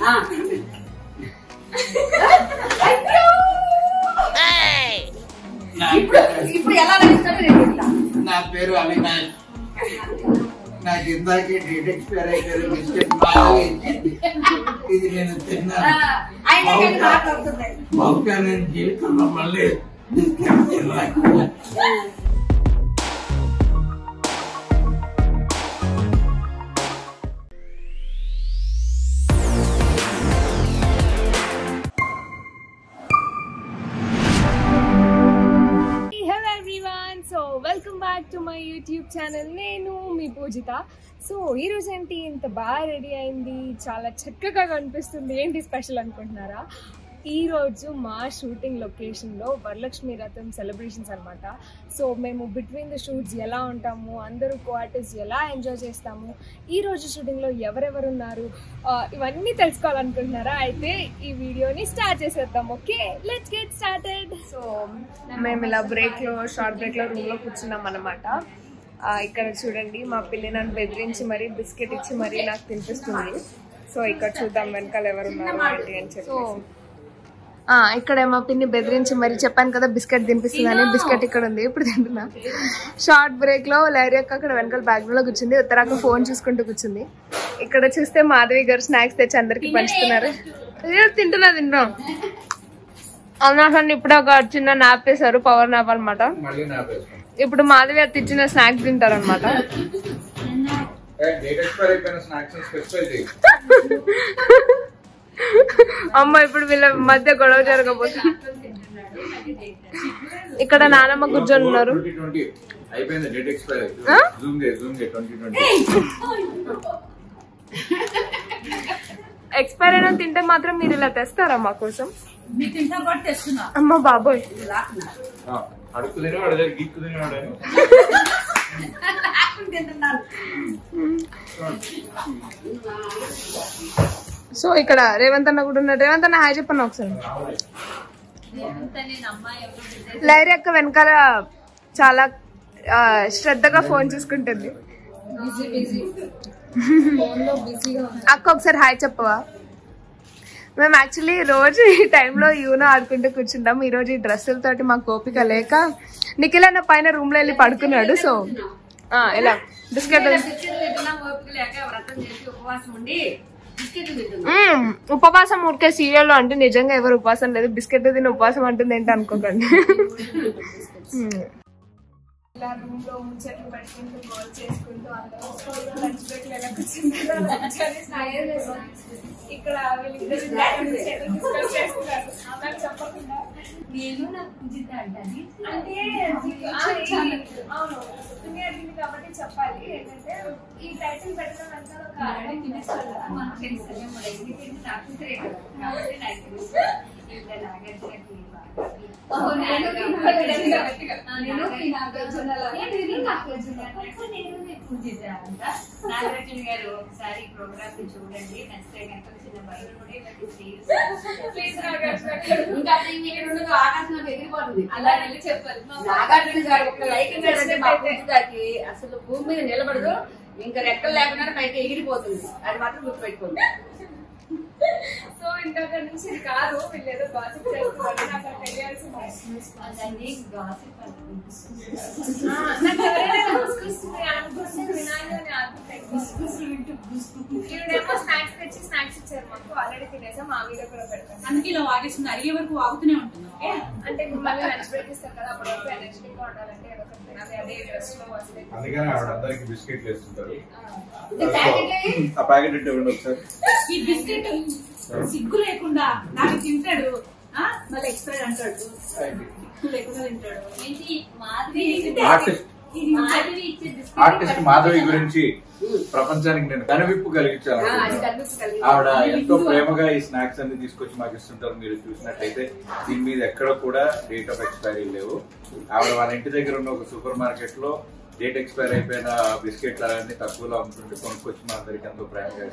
ఇప్పుడు ఎలా నడుస్తారో నా పేరు అవినాష్. నాకు ఇందాకే డేట్ ఎక్స్పైర్ అయిపోయారు బిస్కెట్ ఇది నేను తిన్నాను. బహుశా నేను జీవితంలో మళ్ళీ బిస్కెట్ తినలేకపోయా. Welcome back to my YouTube channel. నేను మీ పూజిత. సో ఈరోజు ఏంటి ఇంత బాగా రెడీ అయింది, చాలా చక్కగా కనిపిస్తుంది, ఏంటి స్పెషల్ అనుకుంటున్నారా? ఈరోజు మా షూటింగ్ లొకేషన్లో వరలక్ష్మి రథం సెలబ్రేషన్స్ అనమాట. సో మేము బిట్వీన్ ద షూట్స్ ఎలా ఉంటాము, అందరూ కోఆర్టిస్ట్ ఎలా ఎంజాయ్ చేస్తాము, ఈరోజు షూటింగ్లో ఎవరెవరు ఉన్నారు, ఇవన్నీ తెలుసుకోవాలనుకుంటున్నారా? అయితే ఈ వీడియోని స్టార్ట్ చేసేద్దాం. Okay, let's get started. So మేము ఇలా షార్ట్ బ్రేక్లో రూమ్లో కూర్చున్నాం అనమాట. ఇక్కడ చూడండి, మా పిల్లి నన్ను బెదిరించి మరీ బిస్కెట్ ఇచ్చి మరీ నాకు తినిపిస్తుంది. సో ఇక్కడ చూద్దాం వెనకాల ఎవరు ఉన్నారు ఏంటి అని చెప్పి. ఇక్కడ మా పిన్ని బెదిరించి మరి చెప్పాను కదా బిస్కెట్ తినిపిస్తుందని. బిస్కెట్ ఇక్కడ ఉంది, ఇప్పుడు తింటున్నా. షార్ట్ బ్రేక్ లో లైరియక్క అక్కడ వెనకాల బ్యాక్గ్రౌండ్ లో కూర్చుంది, ఉత్తరాక ఫోన్ చూసుకుంటూ కూర్చుంది. ఇక్కడ చూస్తే మాధవి గారు స్నాక్స్ తెచ్చి అందరికి పంచుతున్నారు. తింటున్నాం. అన్నాసన్ని ఇప్పుడు ఒక చిన్న నాప్ వేశారు, పవర్ నాప్ అనమాట. ఇప్పుడు మాధవి గారు తెచ్చిన స్నాక్స్ తింటారు అనమాట. అమ్మ ఇప్పుడు వీళ్ళ మధ్య గొడవ జరగబోతుంది. ఇక్కడ నానమ్మ కూర్చొని ఉన్నారు. ఎక్స్పైర్ అయినా తింటే మాత్రం మీరు ఇలా తెస్తారా మా కోసం? అమ్మ బాబోయ్, సో ఇక్కడ రేవంత్ అన్న కూడా ఉన్నారు. రేవంత్ అన్న హాయ్ చెప్పన్నా ఒకసారి. లైరి అక్క వెనకాల చాలా శ్రద్ధగా ఫోన్ చూసుకుంటుంది. అక్క ఒకసారి హాయ్ చెప్పవా? మేము యాక్చువల్లీ రోజు ఈ టైంలో యూనో ఆడుకుంటూ కూర్చుంటాం. ఈ రోజు ఈ డ్రెస్సులతోటి మాకు ఓపిక లేక నిఖిల్ అన్న పైన రూమ్ లో వెళ్ళి పడుకున్నాడు. సో ఇలా బిస్కెట్ ఉపవాసం ఊరికే సీరియల్ లో అంటే నిజంగా ఎవరు ఉపవాసం లేదు. బిస్కెట్ తిని ఉపవాసం అంటుంది ఏంటి అనుకోకండి. ఇలా రూమ్ లో ముచ్చట్లు పెట్టుకుంటూ కాల్ చేసుకుంటూ ఇక్కడ చెప్పకుండా నేను నాకు పూజిత అంటాను అంటే అవును కాబట్టి చెప్పాలి ఏంటంటే ఈ టైటిల్ పెట్టడం అంతా ఒక తెలుస్తుంది కదా, మనకు తెలుస్తుంది కాబట్టి నాకు తెలుసు. ఇంకా నాగార్జునకి నాగార్జున గారు ఒకసారి ప్రోగ్రామ్ చూడండి, నచ్చితే కనుక చిన్న బయట ఆకాశంలో ఎగిరిపోతుంది. అలా వెళ్ళి చెప్పాలి. నాగార్జున గారు ఒక లైక్ ఇచ్చారంటే మా పూజితకి అసలు భూమి మీద నిలబడదు, ఇంకా రెక్కలు లేకుండా పైకి ఎగిరిపోతుంది. అది మాత్రం గుర్తుపెట్టుకోండి. సో ఇంకొక నుంచి ఇది కాదు, వీళ్ళు ఏదో గాసిప్ చేస్తున్నారు, నాకు తెలియాల్సింది. స్నాక్స్ తెచ్చి స్నాక్స్ ఇచ్చారు మాకు, ఆల్రెడీ తినేసాం. మా వీడియో కూడా పెడతాం. అందుకే ఇలా వాగేస్తుంది, అడిగే వరకు వాగుతూనే ఉంటుంది. అంటే మళ్ళీ లంచ్ బ్రేక్ ఇస్తారు కదా, అప్పటివరకు ఎనర్జెటిక్ గా ఉండాలంటే ఏదో ఒకటి తినాలి. అదే డ్రెస్ లో వస్తే అందుకని ఆవిడందరికి బిస్కెట్లు వేస్తుంటారు. ఈ బిస్కెట్ సిగ్గు లేకుండా నాకు తింటాడు, మళ్ళీ ఎక్స్పైర్ అంటాడు. సిగ్గు లేకుండా తింటాడు. ఆర్టిస్ట్ మాధవి గురించి ప్రపంచానికి నేను కనువిప్పు కలిగించాను. ఆవిడ ఎంతో ప్రేమగా ఈ స్నాక్స్ అన్ని తీసుకొచ్చి మాకు ఇస్తుంటారు. మీరు చూసినట్టయితే దీని మీద ఎక్కడ కూడా డేట్ ఆఫ్ ఎక్స్పైరీ లేవు. ఆవిడ వాళ్ళ ఇంటి దగ్గర ఉన్న ఒక సూపర్ మార్కెట్ లో డేట్ ఎక్స్పైర్ అయిపోయిన బిస్కెట్లు అవన్నీ తక్కువలో అమ్ముతుంటే కొనుక్కొచ్చి మా అందరికి ఎంతో ప్రేమగా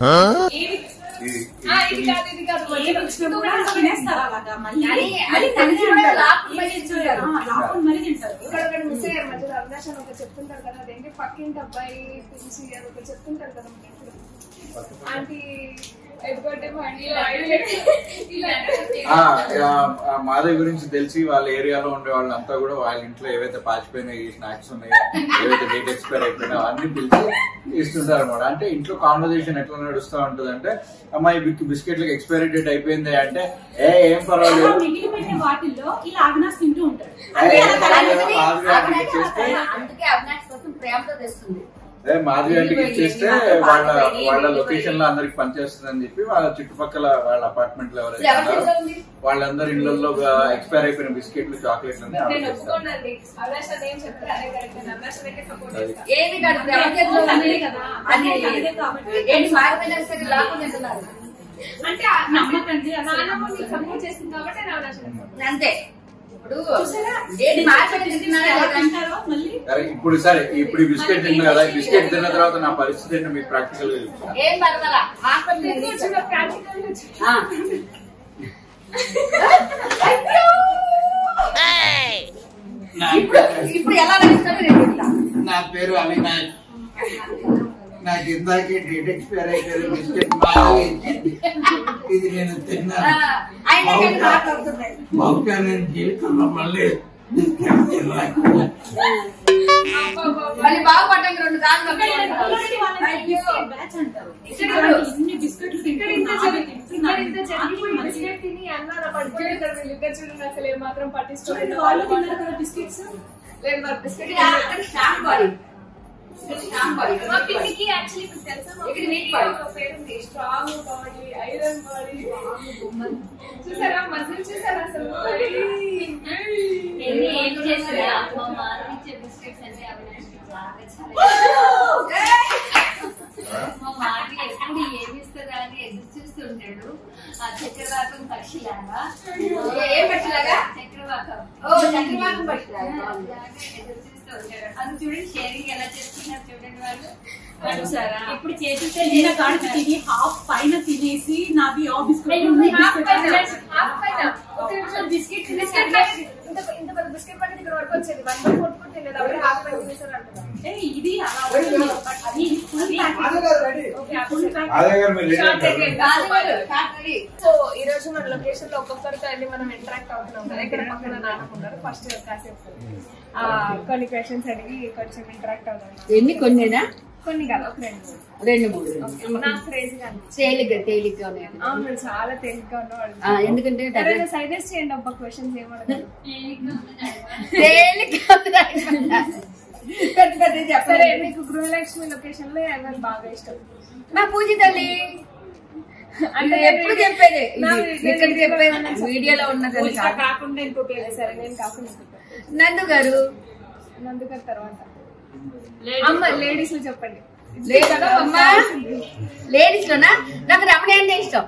చెప్తుంటారు కదా, అదేంటి పక్కింటి అబ్బాయి పిలిచి చెప్తుంటారు కదా ఆంటీ మాధవి గురించి తెలిసి వాళ్ళ ఏరియాలో ఉండే వాళ్ళంతా కూడా వాళ్ళ ఇంట్లో ఏవైతే పాచిపోయిన ఈ స్నాక్స్ ఉన్నాయో, ఏవైతే డేట్ ఎక్స్పైర్ అయిపోయినా అవన్నీ పిలిచి ఇస్తుంటారు అనమాట. అంటే ఇంట్లో కాన్వర్సేషన్ ఎట్లా నడుస్తూ ఉంటది అంటే, అమ్మాయి బిస్కెట్లకు ఎక్స్పైరీ డేట్ అయిపోయింది అంటే, ఏం పర్వాలేదు మాధవి ఆంటీకి ఇచ్చేస్తే వాళ్ళ లొకేషన్ లో అందరికి పనిచేస్తుందని చెప్పి వాళ్ళ చుట్టుపక్కల వాళ్ళ అపార్ట్మెంట్ లో ఎవరైతే ఉన్నారో వాళ్ళందరి ఇళ్లలో ఎక్స్పైర్ అయిపోయిన బిస్కెట్లు, చాక్లెట్లు అంతే. ఇప్పుడు సరే, ఇప్పుడు బిస్కెట్ తిన్నా కదా, బిస్కెట్ తిన్న తర్వాత నా పరిస్థితి ఏంటో మీకు ప్రాక్టికల్ గా ఇప్పుడు ఎలా నడుస్తారో నా పేరు అవినాష్. నాకు ఇందాకే డేట్ ఎక్స్పైర్ అయిపోయింది బిస్కెట్ ఇది నేను తిన్నాను. బహుశా నేను జీవితంలో మళ్ళీ బాగుపడ్డానికి 2 కాళ్ళు అసలు ఏమాత్రం పట్టించుకోలేదు. చూసారా మజిల్ చూసారా అసలు ఏం చేసారా మా మాటి ఎప్పుడు ఏమిస్తుందా అని ఎదురు చూస్తుంటాడు. ఆ చక్రవాకం పక్షిలాగా చక్రవాకం పక్షిలాగా ఎదురు చూస్తూ ఉంటాడు. అది చూడండి, షేరింగ్ ఎలా చేస్తున్నారు చూడండి వాళ్ళు. ఇప్పుడు చేతితో కాడికి తిని హాఫ్ పైన తినేసి నాది బిస్కెట్ ఇంత పెద్ద బిస్కెట్ ప్యాకెట్ ఇక్కడ వరకు వచ్చేది 1/4 కూడా తినేది. అప్పుడు హాఫ్ ప్యాకెట్ తినేసారు అంటున్నారు. ఇది సో ఈ రోజు మన లొకేషన్ లో ఒక్కొక్కరితో వెళ్ళి మనం ఇంటరాక్ట్ అవుతున్నాం కదా. ఇక్కడ పక్కన నాటుకుంటారు. ఫస్ట్ కాసేపు కొన్ని క్వశ్చన్స్ అడిగి కొంచెం ఇంటరాక్ట్ అవుతాం. ఎన్ని కొన్నేనా? కొన్ని కాదు, ఒక 2-3. నాకు క్రేజీగా తేలిగ్గా ఉన్నాయి. అవును, చాలా తేలిగ్గా ఉన్నవాళ్ళు. ఎందుకంటే సజెస్ట్ చేయండి అబ్బా క్వశ్చన్స్ ఏమడతారు. సరే, మీకు గృహలక్ష్మి లొకేషన్ లో ఎవరు బాగా ఇష్టం? మా పూజ తల్లి. అంటే ఎప్పుడు చెప్పేది ఇక్కడ చెప్పేది వీడియోలో ఉన్నది కాకుండా ఇంకొక. సరే, నేను కాకుండా నందు గారు తర్వాత అమ్మ లేడీస్ లో చెప్పండి. లేడీస్ లోనా? నాకు రమణి అంటే ఇష్టం.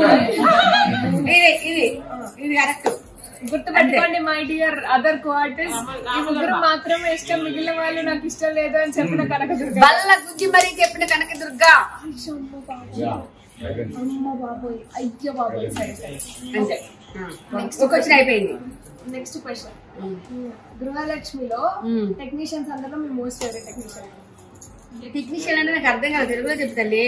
ఇది కరెక్ట్. గుర్తుపెట్టుకోండి మై డియర్ అదర్ కోఆర్టిస్ట్, ఈ ముగ్గురు మాత్రమే ఇష్టం, మిగిలిన వాళ్ళు నాకు ఇష్టం లేదు అని చెప్పిన కనకదుర్గ. బల్ల గుజ్జి మరీ చెప్పిన కనకదుర్గ. అమ్మ బాబోయ్, అయ్యో బాబోయ్. అంతే, క్వశ్చన్ అయిపోయింది. Next question. గృహలక్ష్మిలో టెక్నీషియన్స్ అందరూ మీ మోస్ట్ ఫేవరెట్ టెక్నీషియన్? టెక్నీషియన్ అంటే నాకు అర్థం కాదు, తెలుగులో చెప్తాలి.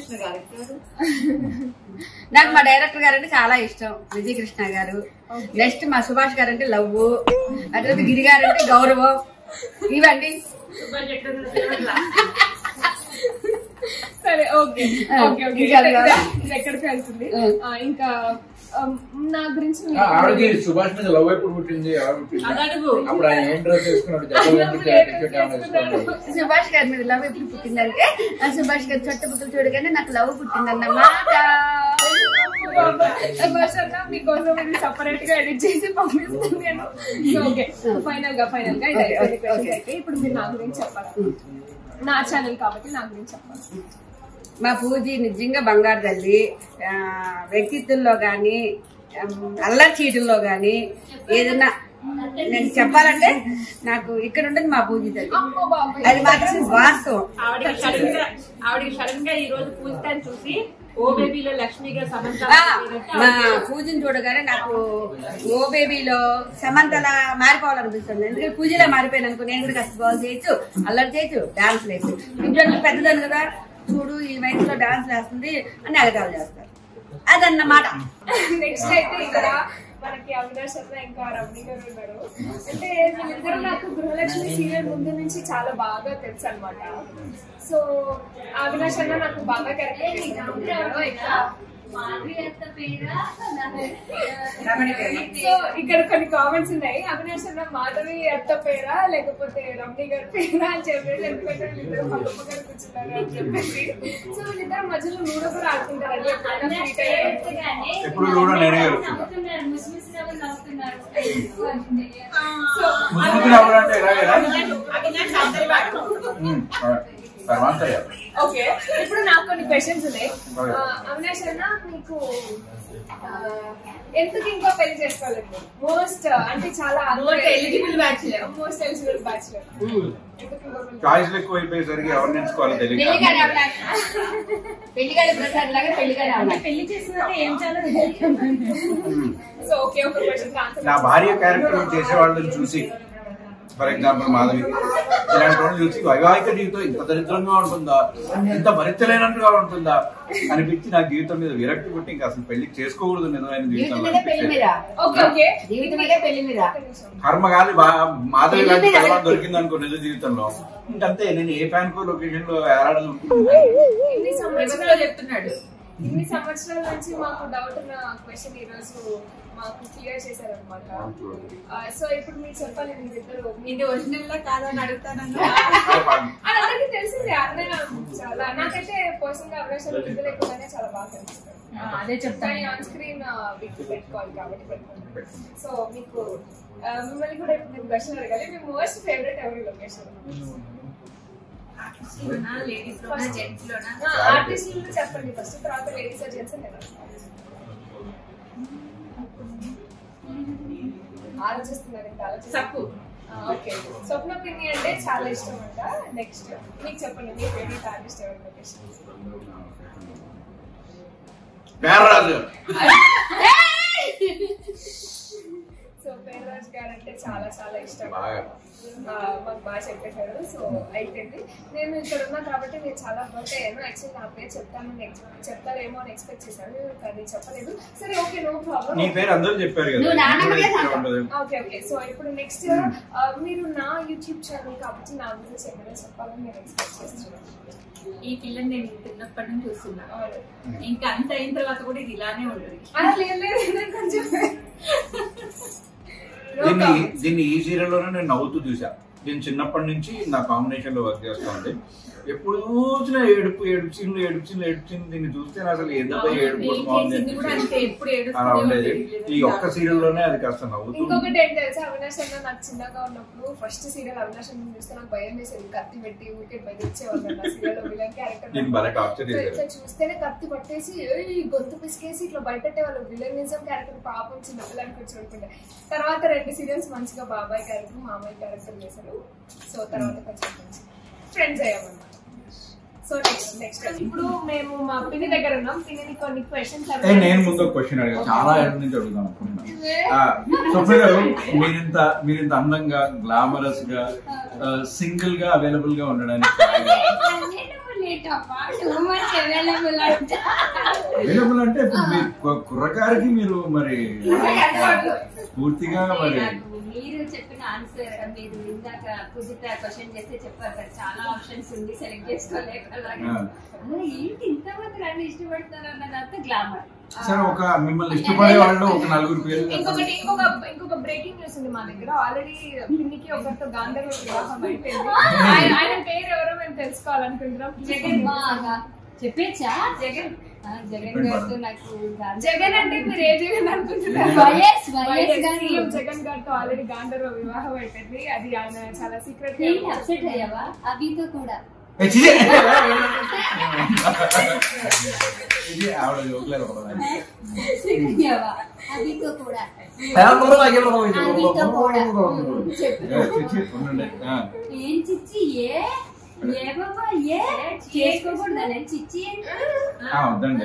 నాకు మా డైరెక్టర్ గారు అంటే చాలా ఇష్టం, విజయకృష్ణ గారు. నెక్స్ట్ మా సుభాష్ గారు అంటే లవ్. ఆ తర్వాత గిరి గారు అంటే గౌరవం. ఇవండి. సరే, ఓకే ఓకే ఓకే. ఇది ఎక్కడికి వెళ్తుంది? ఇంకా నా గురించి ఆవిడకి సుభాష్ మీద లవ్ ఎప్పుడు పుట్టింది? అప్పుడు ఆయన ఏం డ్రెస్ వేసుకున్నాడు? సుభాష్ గారి మీద లవ్ ఎప్పుడు పుట్టిందంటే, సుభాష్ గారు చుట్టపుట్టులు చూడగానే నాకు లవ్ పుట్టిందన్నమాట. మీకోసం ఇది సపరేట్ గా ఎడిట్ చేసి పంపిస్తాను నేను. ఓకే, ఫైనల్ గా అయితే ఇప్పుడు మీరు నా గురించి చెప్పాలి. నా ఛానల్ కాబట్టి నా గురించి చెప్పాలి. మా పూజీ నిజంగా బంగారు తల్లి. వ్యక్తిత్వంలో గాని, అల్లరి చీటుల్లో గాని ఏదన్నా నేను చెప్పాలంటే నాకు ఇక్కడ ఉంటుంది మా పూజీ తల్లి. అది మాత్రం వాస్తవం. ఆవిడకి సడన్ గా ఈ రోజు పూజితాన్ని చూసి ఓ బేబీలో లక్ష్మి గారు సమంత పూజను చూడగానే నాకు ఓ బేబీలో సమంతలా మారిపోవాలనిపిస్తుంది. ఎందుకంటే పూజలా మారిపోయాను అనుకో, నేను కూడా కాస్త బాల్ చేయొచ్చు, అల్లరి చేయొచ్చు, డాన్స్ వేయచ్చు. ఇంట్లో పెద్దదాన్ని కదా, చూడు ఈ వయసులో డాన్స్ వేస్తుంది అని అలగాలు చేస్తారు. అదన్నమాట. నెక్స్ట్ అయితే ఇక్కడ మనకి అవినాష్ అన్న ఇంకా రమణి గారు ఉన్నారు. అంటే వీళ్ళిద్దరు నాకు గృహలక్ష్మి సీరియల్ ముందు నుంచి చాలా బాగా తెలుసు అనమాట. సో అవినాష్ అన్న నాకు బాగా క్యారెక్టర్. సో ఇక్కడ కొన్ని కామెంట్స్ ఉన్నాయి. అవినాష్ అన్న మాధవి అత్త పేరా లేకపోతే రమణి గారి పేరా అని చెప్పేసి, ఎందుకంటే వీళ్ళిద్దరు పక్కప గారు కూర్చున్నారు అని చెప్పేసి. సో వీళ్ళిద్దరు మధ్యలో లూడో కూడా ఆడుతుంటారు. ఎప్పుడు లూడో నేనే ఓకే, ఇప్పుడు నాకు కొన్ని క్వశ్చన్స్ ఉన్నాయి. అవినాష్ అన్న, మీకు ఎందుకు ఇంకా పెళ్లి చేసుకోలేదు? మోస్ట్ అంటే చాలా eligible bachelor, most eligible bachelor. చాయిస్లు ఎక్కువ అయిపోయేసరికి ఎవరిని ఎంచుకోవాలో తెలియదు. పెళ్లిగాడి ప్రసాద్ లాగా పెళ్లి చేసినాక ఏం చాలా. సో ఓకే, ఒక క్వశ్చన్ ఆన్సర్. నా భార్య క్యారెక్టర్ చేసే వాళ్ళని చూసి, ఫర్ ఎగ్జాంపుల్ మాధవి, ఇలాంటి వాళ్ళని చూసి వైవాహిక జీవితం ఇంత దరిద్రంగా ఉంటుందా, ఇంత భరించలేనట్టుగా ఉంటుందా అనిపించి నా జీవితం మీద విరక్తి పుట్టి ఇంకా అసలు పెళ్లి చేసుకోకూడదు నిజమైన జీవితంలో. కర్మగాలి మాధవి లాంటి తర్వాత దొరికింది అనుకో నిజ జీవితంలో, ఇంకంతే. నేను ఏ ఫ్యాన్ కో లొకేషన్ లో ఏడాది చెప్తున్నాడు. ఇన్ని సంవత్సరాల నుంచి మాకు డౌట్ ఉన్న క్వశ్చన్ ఈ రోజు మాకు క్లియర్ చేశారనమాట. సో ఇప్పుడు మీరు చెప్పాలి, మీరిద్దరు ఇది ఒరిజినల్ లా కాదని అడుగుతానన్నా అందరికి తెలిసింది. అన్నయ్య చాలా, నాకైతే పర్సనల్ గా అవకాశాలు ఇది లేకుండానే చాలా బాగా తెలుస్తుంది. అదే చెప్తాను. ఆన్ స్క్రీన్ విగ్ పెట్టుకోవాలి కాబట్టి పెట్టుకోండి. సో మీకు మిమ్మల్ని కూడా ఇప్పుడు నేను క్వశ్చన్ అడగాలి. మీ మోస్ట్ ఫేవరెట్ ఎవరి లొకేషన్? ఆర్టిస్టులు చెప్పండి ఫస్ట్, తర్వాత లేడీస్ జెంట్స్ ఆలోచిస్తున్నారు. ఇంకా ఆలోచిస్తారు. ఓకే, స్వప్న పిన్ని అంటే చాలా ఇష్టం అంట. నెక్స్ట్ మీకు చెప్పండి, మీ ఫేవరెట్ ఆర్టిస్ట్ ఎవరి లొకేషన్? సో పేర్రాజ్ గారు అంటే చాలా చాలా ఇష్టం, మాకు బాగా చెప్పేశారు. సో అయిపోయింది. నేను ఇక్కడ ఉన్నా కాబట్టి నేను చాలా హర్ట్ అయ్యాను. యాక్చువల్లీ నా పేరు చెప్తారేమో అని ఎక్స్పెక్ట్ చేశాను, కానీ చెప్పలేదు. సరే okay, no problem. Okay okay. So ఇప్పుడు నెక్స్ట్ మీరు నా యూట్యూబ్ ఛానల్ కాబట్టి నా గురించి ఏమైనా చెప్పాలని నేను ఎక్స్పెక్ట్ చేస్తున్నాను. ఈ పిల్లని నేను చిన్నప్పటి నుంచి చూస్తున్నా. ఇంకా అంత అయిన తర్వాత కూడా ఇది ఇలానే ఉంటుంది. అలా లేదు కొంచెం. దీన్ని ఈ సీరియల్ లోనే నేను నవ్వుతూ చూసా. నేను చిన్నప్పటి నుంచి నా కాంబినేషన్ లో వర్క్ చేస్తా ఉంది. ఎప్పుడు చూసిన ఏడుపు దీన్ని చూస్తే అసలు ఎందుకు ఏడుపు అలా ఉండేది. ఈ ఒక్క సీరియల్ లోనే అది కాస్త నవ్వుతూ. ఇంకొకటి ఏంటి తెలుసా, అవినాష్ అన్న నాకు చిన్నగా ఉన్నప్పుడు ఫస్ట్ సీరియల్ అవినాష్ అన్న చూస్తే నాకు భయం వేసేది. కత్తి పెట్టి ఊరికే బెదిరించేవాళ్ళు సీరియల్ విలన్ క్యారెక్టర్. ఇట్లా చూస్తేనే కత్తి పట్టేసి గొంతు పిసికేసి ఇట్లా భయపెట్టే వాళ్ళు. విలనిజం క్యారెక్టర్ పాపం చిన్నపిల్లని కూర్చోడుకుంటే. తర్వాత 2 సీరియల్స్ మంచిగా బాబాయ్ క్యారెక్టర్ మామయ్య క్యారెక్టర్ చేశారు. సో తర్వాత కొంచెం ఫ్రెండ్స్ అయ్యామన్నమాట. సో నెక్స్ట్ ఇప్పుడు మేము మా పిన్ని దగ్గర ఉన్నాం. పిన్ని కొన్ని క్వశ్చన్స్. నేను ముందు క్వశ్చన్ అడిగా, చాలా ఏళ్ళ నుంచి అడుగుతాను అనుకుంటున్నాను. స్వప్న గారు, మీరింత అందంగా గ్లామరస్ గా సింగిల్ గా అవైలబుల్ గా ఉండడానికి అవైలబుల్ అంటే కుర్రకారికి మీరు మరి పూర్తిగా మరి మీరు చెప్పిన ఆన్సర్, మీరు ఇందాక పూజిత క్వశ్చన్ చేస్తే చెప్పారు కదా, చాలా ఆప్షన్స్ ఉంది సెలెక్ట్ చేసుకోలేక. ఏంటి ఇంతమంది నన్ను ఇష్టపడతారు అన్నదంతా గ్లామర్. సరే, ఒక మిమ్మల్ని ఇష్టపడే వాళ్ళు ఒక 4 పేరు. ఇంకొక బ్రేకింగ్ న్యూస్ ఉంది మా దగ్గర. ఆల్రెడీ పిన్నికి ఒకరితో గాంధర్వ వివాహం అయిపోయింది. ఆయన పేరు ఎవరో మేము తెలుసుకోవాలనుకుంటున్నాం. జగన్ చెప్పేచ్చా? జగన్ గారితో నాకు జగన్ అంటే మీరు ఏ జగన్ అనుకుంటున్నారు? జగన్ గారితో ఆల్రెడీ గాంధర్వ వివాహం అయిపోయింది. అది ఆయన చాలా సీక్రెట్. అప్సెట్ అయ్యావా? అభితో కూడా ఏం చిచ్చి ఏ బాబా ఏ చేసుకోకూడదా? చిచ్చి వద్దండి,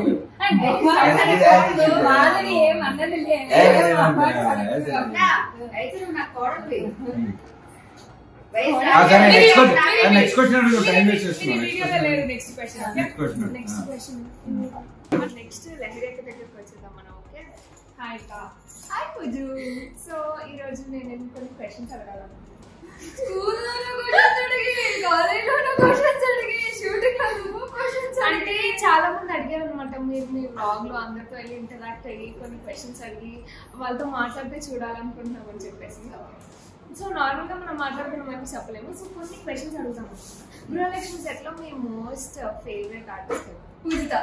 మాధవి ఏమన్నది లేదు. అయితే నా కోడలు నెక్స్ట్ క్వశ్చన్ టైం వేస్ట్ చేస్తున్నాను. నెక్స్ట్ క్వశ్చన్ నెక్స్ట్ లహరిక దగ్గరికి వచ్చేద్దాం మనం. ఓకే, హాయ్ కా. హాయ్ పూజు. సో ఈ రోజు నేను కొన్ని క్వశ్చన్స్ అడగాలనుకుంటున్నాను. స్కూల్లోనే క్వశ్చన్స్ అడిగి, కాలేజ్లోనే క్వశ్చన్స్ అడిగి, షూటింగ్ లో క్వశ్చన్స్ అంటే చాలా మంది అడిగారు అనమాట. మీరు మీ వ్లాగ్ లో అందరితో వెళ్ళి ఇంటరాక్ట్ అయ్యి కొన్ని క్వశ్చన్స్ అడిగి వాళ్ళతో మాట్లాడితే చూడాలనుకుంటున్నాం అని చెప్పేసి. సో నార్మల్ గా మనం మాట్లాడుకున్నామని చెప్పలేము. సో కొన్ని క్వశ్చన్స్ అడుగుతాము. గృహలక్ష్మి సెట్ లో మీ most favourite artist Poojitha.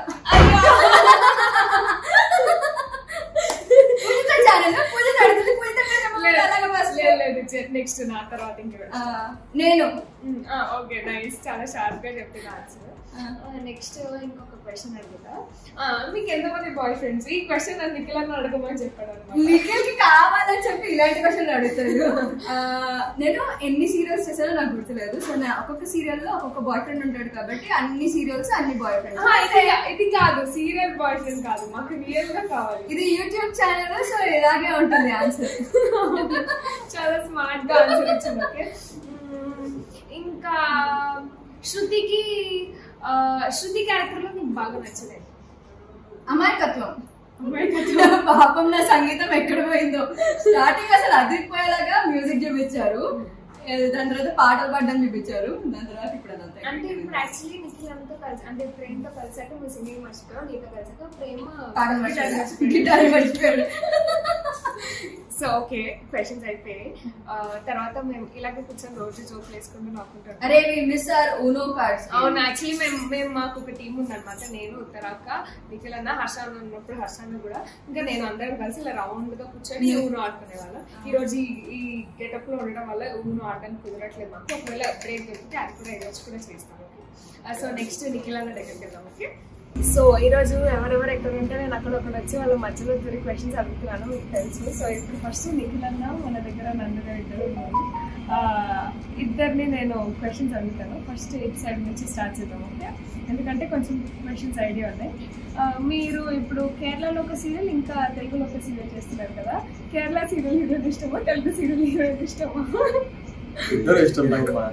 Next నా తర్వాత నేను. Okay, nice. చాలా షార్ప్ గా చెప్తున్నా ఆన్సర్. నెక్స్ట్ ఇంకొక క్వశ్చన్ అడుగుతా. మీకు ఎంతమంది బాయ్ ఫ్రెండ్స్? ఈ క్వశ్చన్ నన్ను నిఖిల్ అన్న అడగమని చెప్పాడు అనమాట. నిఖిల్ కి కావాలని చెప్పి ఇలాంటి క్వశ్చన్ అడుగుతాడు. నేను ఎన్ని సీరియల్స్ చేశానో నాకు గుర్తులేదు. సో ఒక్కొక్క సీరియల్ లో ఒక్కొక్క బాయ్ ఫ్రెండ్ ఉంటాడు కాబట్టి అన్ని సీరియల్స్ అన్ని బాయ్ ఫ్రెండ్స్. ఇది కాదు, సీరియల్ బాయ్ ఫ్రెండ్ కాదు, మాకు రియల్ గా కావాలి. ఇది యూట్యూబ్ ఛానల్, సో ఇలాగే ఉంటుంది ఆన్సర్. చాలా స్మార్ట్ గా ఆన్సర్ ఇచ్చింది. ఓకే, ఇంకా శృతి క్యారెక్టర్ లో నీకు బాగా నచ్చలేదు? అమాయకత్వం. పాపం నా సంగీతం ఎక్కడ పోయిందో. స్టార్టింగ్ అసలు అదిరిపోయేలాగా మ్యూజిక్ చూపించారు, దాని తర్వాత పాటలు పాడడం చూపించారు, దాని తర్వాత ఇప్పుడు అదంతా. అంటే ఇప్పుడు యాక్చువల్లీ నిఖిల్ అంతా కలిసి, అంటే ప్రేమతో కలిసాక మీ సింగింగ్ మర్చిపోయావు, నీతో కలిసాక ప్రేమ గిటార్ మర్చిపోయాడు. సో ఓకే, క్వశ్చన్స్ అయిపోయాయి. తర్వాత మేము ఇలాగే కూర్చొని రోజు జోకులు వేసుకుంటూ నవ్వుకుంటాం. అరే మిస్ ఆర్ ఊనో కార్డ్స్. అవును, యాక్చువల్లీ మేము మాకు ఒక టీం ఉందన్నమాట. నేను, ఉత్తరాక్క, నిఖిల్ అన్న, హర్షాన్ ఉన్నప్పుడు హర్షాన్ కూడా, ఇంకా నేను అందరం కలిసి ఇలా రౌండ్ గా కూర్చొని ఊనో ఆడుకునే వాళ్ళం. ఈ రోజు ఈ గెటప్ లో ఉండడం వల్ల ఊనో ఆడడానికి కుదరట్లేదు మాకు. ఒకవేళ బ్రేక్ దొరికితే అది కూడా ఈ రోజు కూడా చేస్తాం. సో నెక్స్ట్ నిఖిల్ అన్న దగ్గరికి వెళ్దాం. ఓకే, సో ఈరోజు ఎవరెవరు ఎక్కడ ఉంటే నేను అక్కడ వచ్చి వాళ్ళ మధ్యలో ఇద్దరు క్వశ్చన్స్ అడుగుతున్నాను, మీకు తెలుసు. సో ఇప్పుడు ఫస్ట్ నిఖిల్ అన్న మన దగ్గర నందుగా ఇద్దరు ఉన్నారు. ఇద్దరిని నేను క్వశ్చన్స్ అడుగుతాను. ఫస్ట్ ఇటు సైడ్ నుంచి స్టార్ట్ చేద్దాం. ఓకే, ఎందుకంటే కొంచెం క్వశ్చన్స్ ఐడియా ఉన్నాయి. మీరు ఇప్పుడు కేరళలో ఒక సీరియల్, ఇంకా తెలుగులో ఒక సీరియల్ చేస్తున్నారు కదా. కేరళ సీరియల్ హీరోయిన్ ఇష్టమా, తెలుగు సీరియల్ హీరోయిన్ ఇష్టమా? ఇద్దరు ఇష్టం.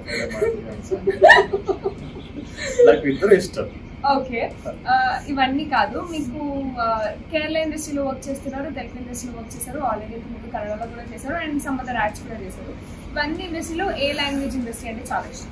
నాకు ఇద్దరు ఇష్టం. ఓకే, ఇవన్నీ కాదు, మీకు కేరళ ఇండస్ట్రీలో వర్క్ చేస్తున్నారు, తెలుగు ఇండస్ట్రీలో వర్క్ చేశారు, ఆల్రెడీ మీకు కన్నడలో కూడా చేశారు, అండ్ సమ్ అదర్ యాడ్స్ కూడా చేశారు. ఇవన్నీ ఇండస్ట్రీలో ఏ లాంగ్వేజ్ ఇండస్ట్రీ అంటే చాలా ఇష్టం?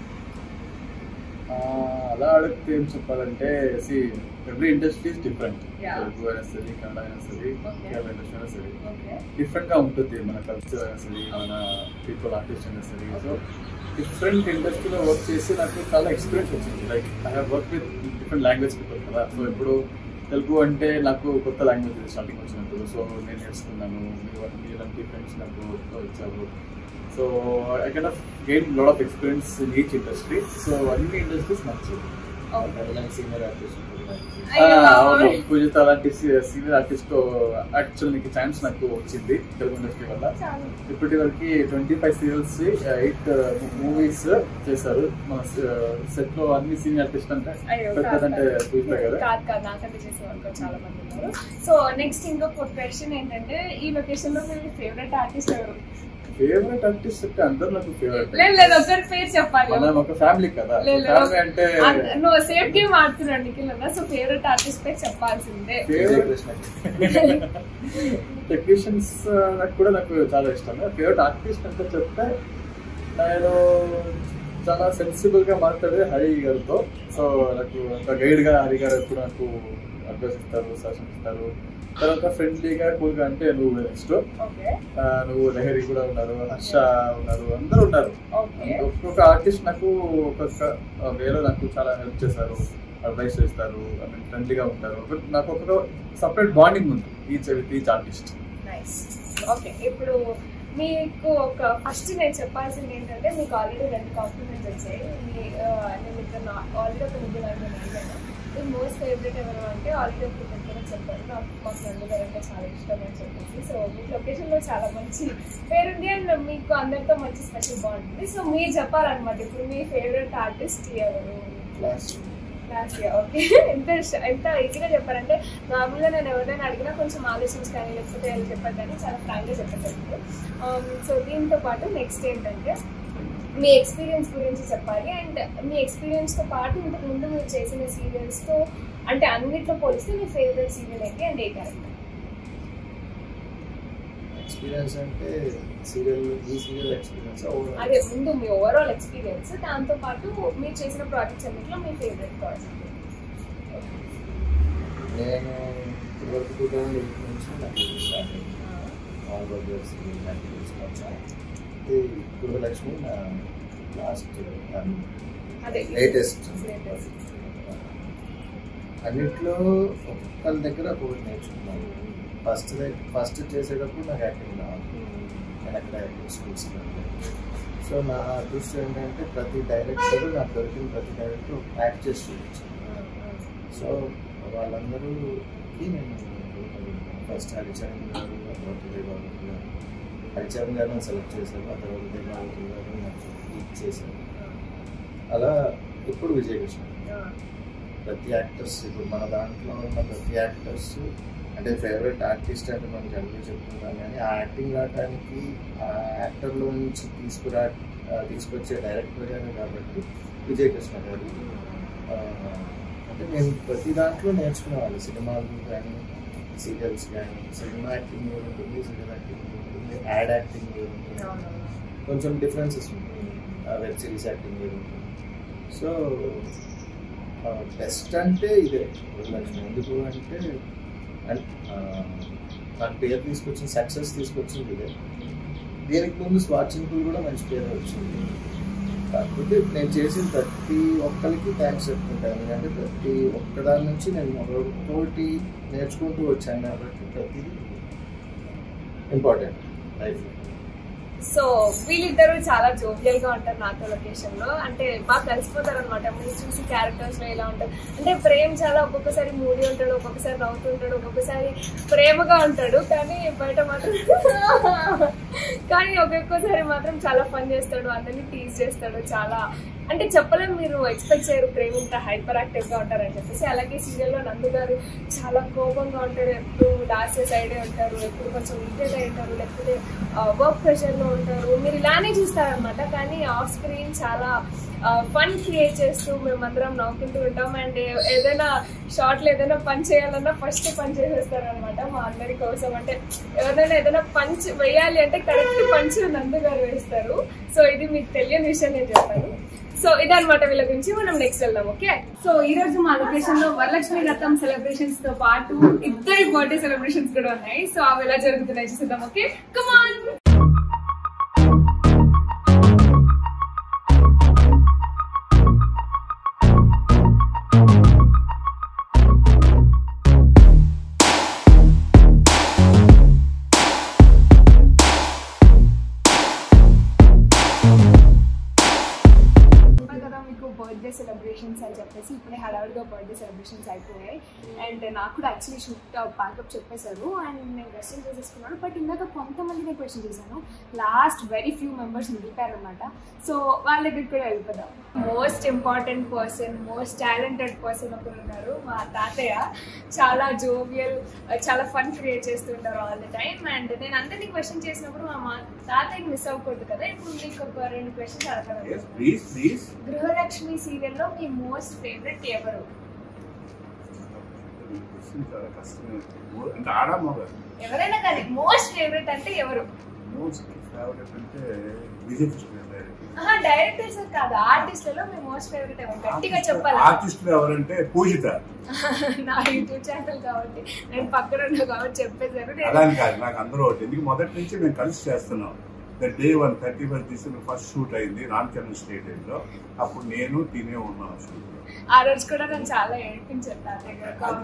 అలా అడిగితే ఏం చెప్పాలంటే, every industry is different. Telugu అయినా సరే, కన్నడ అయినా సరే, కేరళ ఇండస్ట్రీ అయినా సరే డిఫరెంట్ గా ఉంటుంది. మన కల్చర్ అయినా సరే, మన పీపుల్ ఆర్టిస్ట్ అయినా సరే. సో డిఫరెంట్ ఇండస్ట్రీలో వర్క్ చేసి నాకు చాలా ఎక్స్పీరియన్స్ వచ్చింది. Like I have work with different language people కదా. సో ఇప్పుడు తెలుగు అంటే నాకు కొత్త లాంగ్వేజ్ స్టార్టింగ్ వచ్చినప్పుడు, సో నేను నేర్చుకున్నాను. మీలాంటి ఫ్రెండ్స్ నాకు వచ్చారు. So I kind of gain lot of experience in each industry. So అన్ని ఇండస్ట్రీస్ నచ్చింది. సీనియర్ ఆర్టిస్ట్ పూజిత అలాంటి సీనియర్ ఆర్టిస్ట్ యాక్చువల్ నీకు ఛాన్స్ నాకు వచ్చింది తెలుగు ఇండస్ట్రీ వల్ల. ఇప్పటి వరకు 25 సీరియల్స్, 8 మూవీస్ చేశారు మన సెట్ లో. అన్ని సీనియర్ ఆర్టిస్ట్ అంటే పెద్దదంటే పూజిత గారు. నాకంటే చేసే వాళ్ళు చాలా మంది ఉన్నారు. సో నెక్స్ట్ ఇంకొక క్వశ్చన్ ఏంటంటే, ఈ లొకేషన్ లో మీ ఫేవరెట్ ఆర్టిస్ట్ ఎవరు? ఫేవరెట్ ఆర్టిస్ట్ అంటే అందరు నాకు ఫేవరెట్. లేదు, ఒకరి పేరు చెప్పాలి. మనం ఒక ఫ్యామిలీ కదా. ఫ్యామిలీ అంటే నువ్వు సేఫ్ గేమ్ ఆడుతున్నాడు నిఖిల్ అన్న. సో ఫేవరెట్ ఆర్టిస్ట్ పేరు చెప్పాల్సిందే. టెక్నీషియన్స్ కూడా నాకు చాలా ఇష్టం. ఫేవరెట్ ఆర్టిస్ట్ అంటే చెప్తే నేను చాలా సెన్సిబుల్ గా మాట్లాడే హరి గారితో. సో నాకు ఒక గైడ్ గా హరి గారు ఎప్పుడు నాకు అడ్వైస్ ఇస్తారు, సజెషన్ ఇస్తారు. తర్వాత ఫ్రెండ్లీగా కూల్గా అంటే నువ్వు నెక్స్ట్, నువ్వు లహరి కూడా ఉన్నారు, హర్ష ఉన్నారు, అందరూ ఉన్నారు. ఒక్కొక్క ఆర్టిస్ట్ నాకు ఒక్కొక్క వేలో నాకు చాలా హెల్ప్ చేశారు, అడ్వైస్ చేస్తారు, ఐ మీన్ ఫ్రెండ్లీగా ఉంటారు. నాకు ఒక సపరేట్ బాండింగ్ ఉంది ఈచ్ ఆర్టిస్ట్. ఓకే, ఇప్పుడు మీకు ఒక ఫస్ట్ నేను చెప్పాల్సింది ఏంటంటే, మీకు ఆల్రెడీ 2 కాంప్లిమెంట్స్ వచ్చాయి. నేను ఇక్కడ ఆల్రెడీ ఒక ముగ్గురు అడిగాను. మోస్ట్ ఫేవరెట్ ఎవరు అంటే ఆల్రెడీ ఒక దగ్గర చెప్పారు, నాకు మా ఫ్రెండ్ గారు అంటే చాలా ఇష్టం అని చెప్పేసి. సో మీకు లొకేషన్లో చాలా మంచి పేరుంది అండ్ మీకు అందరితో మంచి స్పెషల్ బాగుంటుంది. సో మీరు చెప్పాలన్నమాట ఇప్పుడు మీ ఫేవరెట్ ఆర్టిస్ట్ ఎవరు? Last year. ఓకే, ఎంత ఈజీగా చెప్పారంటే, నార్మల్గా నేను ఎవరైనా అడిగినా కొంచెం ఆలోచించి కానీ లేకపోతే చెప్పారు కానీ చాలా ఫ్రాంక్గా చెప్పేసారు. సో దీంతో పాటు నెక్స్ట్ ఏంటంటే, మీ ఎక్స్పీరియన్స్ గురించి చెప్పాలి. అండ్ మీ ఎక్స్పీరియన్స్తో పాటు ఇంతకుముందు మీరు చేసిన సీరియల్స్తో అంటే అన్నిట్లో పోలిస్తే మీ ఫేవరెట్ సీరియల్ ఏంటి అండ్ ఏ క్యారెక్టర్? ఎక్స్పీరియన్స్ అంటే ఈ సీరియల్ ఎక్స్పీరియన్స్ అదే ముందు మీ ఓవరాల్ ఎక్స్పీరియన్స్, దాంతో పాటు మీరు చేసిన ప్రాజెక్ట్స్ అన్నింటిలో మీ ఫేవరెట్ ప్రాజెక్ట్. నేను ఇప్పటివరకు 2008 నుంచి నాకు స్టార్ట్ అయింది. ఆల్ రోడ్స్ వచ్చాను. ఇది గృహలక్ష్మి నా లాస్ట్ లేటెస్ట్. అన్నిట్లో ఒక్కరి దగ్గర ఒకటి నేర్చుకున్నాను. ఫస్ట్ చేసేటప్పుడు నాకు యాక్టింగ్ రావాలి, నేను అక్కడ యాక్టింగ్ స్కూల్స్ వెళ్ళాను. సో నా అదృష్టం ఏంటంటే ప్రతి డైరెక్టర్ నాకు దొరికిన ప్రతి డైరెక్టర్ యాక్ట్ చేసి చూపించాను. సో వాళ్ళందరూకి నేను ఫస్ట్ హరిచరణ్ గారు, తర్వాత ఉదయభారతి గారు. హరిచరణ్ గారు నన్ను సెలెక్ట్ చేశారు, ఆ తర్వాత ఉదయభారతి గారు నాకు లీడ్ చేశారు. అలా ఇప్పుడు విజయకృష్ణ. ప్రతి యాక్టర్స్, ఇప్పుడు మన దాంట్లో ఉన్న ప్రతి యాక్టర్స్ అంటే ఫేవరెట్ ఆర్టిస్ట్ అంటే మనం జనరల్గా చెప్పుకుంటాం, కానీ ఆ యాక్టింగ్ రావడానికి ఆ యాక్టర్లో నుంచి తీసుకొచ్చే డైరెక్టర్ గారు కాబట్టి విజయకృష్ణ గారు. అంటే నేను ప్రతి దాంట్లో నేర్చుకునేవాళ్ళు. సినిమాలు కానీ సీరియల్స్ కానీ, సినిమా యాక్టింగ్ కూడా ఉంటుంది, సీరియల్ యాక్టింగ్ ఉంటుంది, యాడ్ యాక్టింగ్ కూడా ఉంటుంది, కొంచెం డిఫరెన్సెస్ ఉంటుంది, వెబ్ సిరీస్ యాక్టింగ్ కూడా ఉంటుంది. సో బెస్ట్ అంటే ఇదే గృహలక్ష్మి. ఎందుకు అంటే నాకు పేరు తీసుకొచ్చింది, సక్సెస్ తీసుకొచ్చింది ఇదే. దీనికి ముందు స్వాచ్చింపులు కూడా మంచి పేరు వచ్చింది. కాకపోతే నేను చేసిన ప్రతి ఒక్కరికి థ్యాంక్స్ చెప్పుకుంటాను. ఎందుకంటే ప్రతి ఒక్కదాని నుంచి నేను ఒకటి నేర్చుకుంటూ వచ్చాను కాబట్టి ప్రతిదీ ఇంపార్టెంట్ లైఫ్లో. సో వీళ్ళిద్దరూ చాలా జోవియల్ గా ఉంటారు నాతో లొకేషన్ లో. అంటే బాగా కలిసిపోతారు అనమాట. మీరు చూసి క్యారెక్టర్స్ లో ఎలా ఉంటారు అంటే ప్రేమ్ చాలా ఒక్కొక్కసారి మూడీ ఉంటాడు, ఒక్కొక్కసారి నవ్వుతుంటాడు, ఒక్కొక్కసారి ప్రేమగా ఉంటాడు, కానీ బయట మాత్రం కానీ ఒక్కొక్కసారి మాత్రం చాలా ఫన్ చేస్తాడు, అందరినీ టీజ్ చేస్తాడు. చాలా అంటే చెప్పలేము, మీరు ఎక్స్పెక్ట్ చేయరు ప్రేమ్ ఇంత హైపర్ యాక్టివ్ గా ఉంటారని చెప్పేసి. అలాగే సీరియల్లో నందు గారు చాలా కోపంగా ఉంటారు, ఎప్పుడు లాస్ట్ సైడే ఉంటారు, ఎప్పుడు కొంచెం ఇరిటేట్ అయి ఉంటారు, లేకపోతే వర్క్ ప్రెషర్ లో ఉంటారు. మీరు ఇలానే చూస్తారనమాట. కానీ ఆఫ్ స్క్రీన్ చాలా ఫన్ క్రియేట్ చేస్తూ మేమందరం నవ్వుకుంటూ ఉంటాం. అండ్ ఏదైనా షార్ట్లో ఏదైనా పని చేయాలన్నా ఫస్ట్ పని చేసేస్తారనమాట మా అందరి కోసం. అంటే ఎవరైనా ఏదైనా పంచ్ వేయాలి అంటే కరెక్ట్ పంచ్ నందు గారు వేస్తారు. సో ఇది మీకు తెలియని విషయం నేను చెప్తాను. సో ఇదనమాట వీళ్ళ గురించి. మనం నెక్స్ట్ వెళ్దాం. ఓకే, సో ఈ రోజు మా లొకేషన్ లో వరలక్ష్మి రథం సెలబ్రేషన్స్ తో పాటు ఇద్దరి బర్త్డే సెలబ్రేషన్స్ కూడా ఉన్నాయి. సో అవి ఎలా జరుగుతున్నాయి చూద్దాం. Okay, come on. Birthday celebrations అని చెప్పేసి ఇప్పుడే హడావుడిగా బర్త్డే సెలబ్రేషన్స్ అయిపోయాయి. అండ్ నాకు కూడా యాక్చువల్లీ షూట్ ప్యాకప్ చెప్పేశారు అండ్ నేను క్వశ్చన్ చేసేసుకున్నాను. బట్ ఇందాక కొంతమందిని క్వశ్చన్ చేశాను, లాస్ట్ వెరీ ఫ్యూ మెంబర్స్ మిగిలిపోయారనమాట. సో వాళ్ళ దగ్గరికి కూడా వెళ్ళిపోదాం. Most important person, most talented person ఒకరు ఉన్నారు, మా తాతయ్య. చాలా జోవియల్, చాలా ఫన్ క్రియేట్ చేస్తుంటారు ఆల్ ద టైమ్. అండ్ నేను అందరినీ క్వశ్చన్ చేసినప్పుడు మా తాతయ్యకి మిస్ అవ్వకూడదు కదా. ఇప్పుడు మీకు ఒక 2 క్వశ్చన్స్ అడగను. గృహలక్ష్మి సీరియల్లో మీ మోస్ట్ ఫేవరెట్ ఎవరు? ఎవరైనా కానీ మోస్ట్ ఫేవరెట్ అంటే ఎవరు? డైరెక్టర్స్ కాదు, ఆర్టిస్టులలో మీ మోస్ట్ ఫేవరెట్ ఎవరు? గట్టిగా చెప్పాలి. ఆర్టిస్టులు ఎవరంటే పూజిత. నా యూట్యూబ్ ఛానల్ కాబట్టి నేను పక్కన ఉన్నా కాబట్టి చెప్పేశారు. అలాని కాదు, నాకు అందరూ ఒకటి. ఎందుకు మొదటి నుంచి మేము కలిసి చేస్తున్నాం. డే 1 31 December ఫస్ట్ షూట్ అయింది రామచంద్ర స్టేడియం లో. అప్పుడు నేను తినే ఉన్నాను షూట్ లో. ఆ రోజు కూడా నన్ను చాలా ఏడిపించారు తాతయ్య.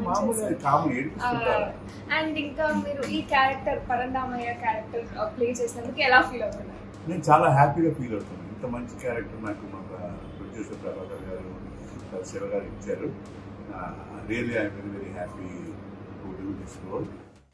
అండ్ ఇంకా మీరు ఈ క్యారెక్టర్ పరంధామయ్య క్యారెక్టర్ ప్లే చేసినందుకు ఎలా ఫీల్ అవుతున్నారు? నేను చాలా హ్యాపీగా ఫీల్ అవుతున్నాను. ఇంత మంచి క్యారెక్టర్ నాకు మా ప్రొడ్యూసర్ ప్రభాకర్ గారు, శివ గారు ఇచ్చారు. Really I'm very very happy to do this role.